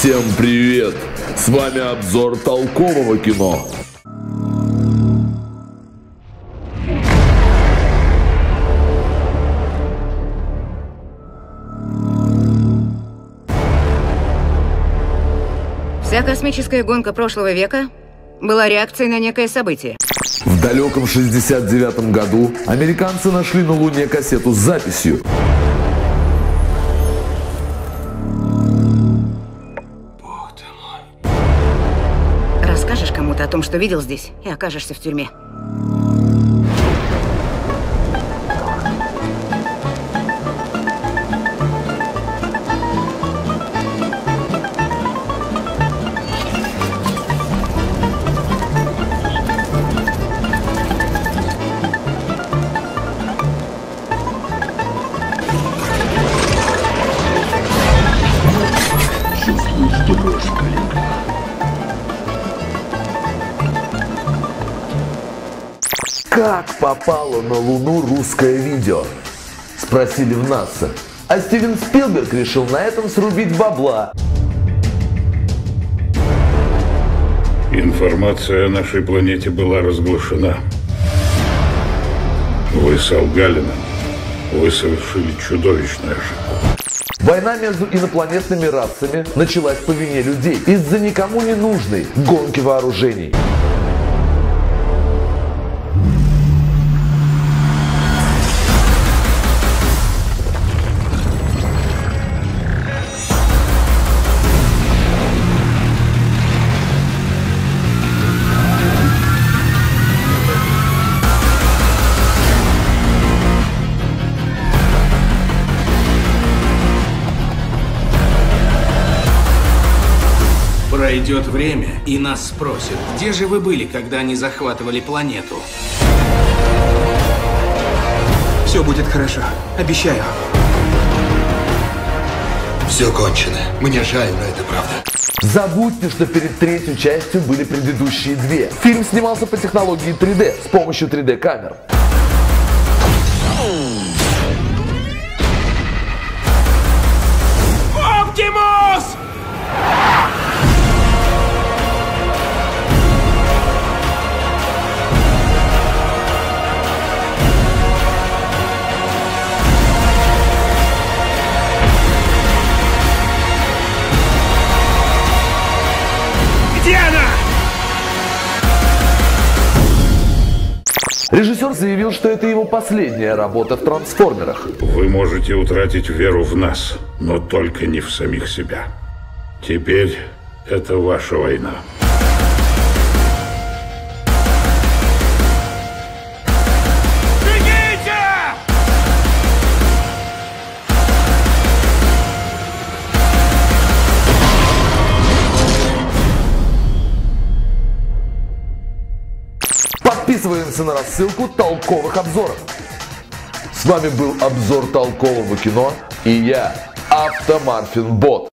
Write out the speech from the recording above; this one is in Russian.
Всем привет! С вами обзор толкового кино. Вся космическая гонка прошлого века была реакцией на некое событие. В далеком 69-м году американцы нашли на Луне кассету с записью. Бог ты мой. Расскажешь кому-то о том, что видел здесь, и окажешься в тюрьме. Как попало на Луну русское видео? Спросили в НАСА. А Стивен Спилберг решил на этом срубить бабла. Информация о нашей планете была разглашена. Вы солгали нам. Вы совершили чудовищную ошибку. Война между инопланетными расами началась по вине людей из-за никому не нужной гонки вооружений. Пройдет время, и нас спросят, где же вы были, когда они захватывали планету? Все будет хорошо, обещаю. Все кончено. Мне жаль, но это правда. Забудьте, что перед третьей частью были предыдущие две. Фильм снимался по технологии 3D с помощью 3D-камер. Оптимус! Где она? Режиссер заявил, что это его последняя работа в «Трансформерах». Вы можете утратить веру в нас, но только не в самих себя. Теперь это ваша война. Бегите! Подписываемся на рассылку толковых обзоров. С вами был обзор толкового кино и я, Автомарфин Бот.